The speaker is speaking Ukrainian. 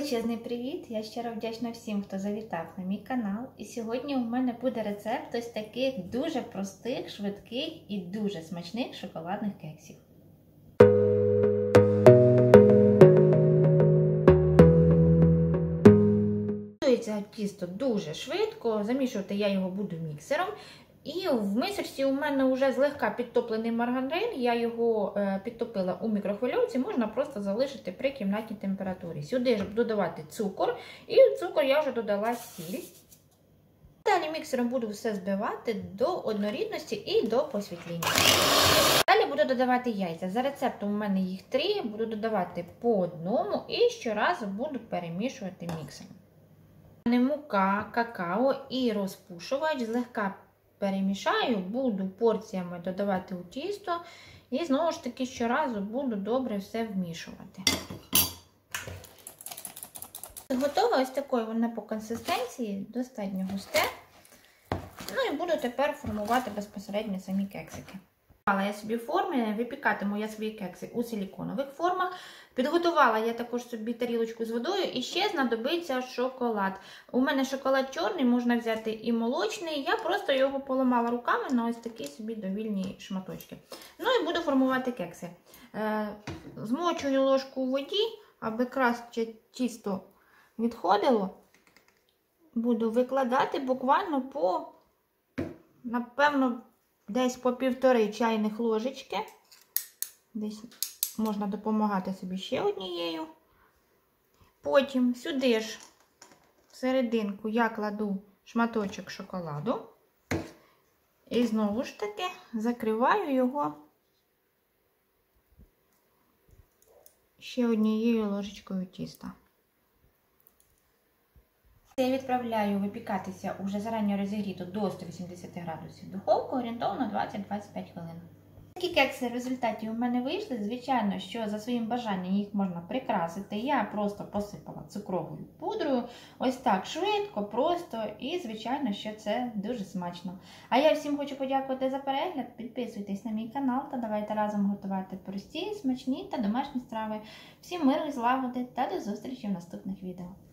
Величезний привіт! Я щиро вдячна всім, хто завітав на мій канал. І сьогодні у мене буде рецепт ось таких дуже простих, швидких і дуже смачних шоколадних кексів. Готується тісто дуже швидко, замішувати я його буду міксером. І в мисочці у мене вже злегка підтоплений маргарин, я його підтопила у мікрохвильовці, можна просто залишити при кімнатній температурі. Сюди ж буду додавати цукор, і в цукор я вже додала сіль. Далі міксером буду все збивати до однорідності і до посвітління. Далі буду додавати яйця. За рецептом у мене їх 3, буду додавати по одному і щоразу буду перемішувати міксером. Мука, какао і розпушувач злегка перемішаю, буду порціями додавати у тісто і знову ж таки щоразу буду добре все вмішувати. Готова ось такою вона по консистенції, достатньо густе. Ну і буду тепер формувати безпосередньо самі кексики. Я собі форми, випікатиму я свої кекси у силіконових формах. Підготувала я також собі тарілочку з водою і ще знадобиться шоколад. У мене шоколад чорний, можна взяти і молочний. Я просто його поламала руками на ось такі собі довільні шматочки. Ну і буду формувати кекси. Змочую ложку у воді, аби краще тісто відходило. Буду викладати буквально по, напевно, десь по 1,5 чайних ложечки. Десь можна допомагати собі ще однією. Потім сюди ж, в серединку, я кладу шматочок шоколаду. І знову ж таки закриваю його ще однією ложечкою тіста. Я відправляю випікатися уже зарані розігріту до 180 градусів духовку, орієнтовно 20-25 хвилин. Такі кекси в результаті у мене вийшли. Звичайно, що за своїм бажанням їх можна прикрасити. Я просто посипала цукровою пудрою. Ось так швидко, просто і, звичайно, що це дуже смачно. А я всім хочу подякувати за перегляд. Підписуйтесь на мій канал та давайте разом готувати прості, смачні та домашні страви. Всім миру і злагоди та до зустрічі в наступних відео.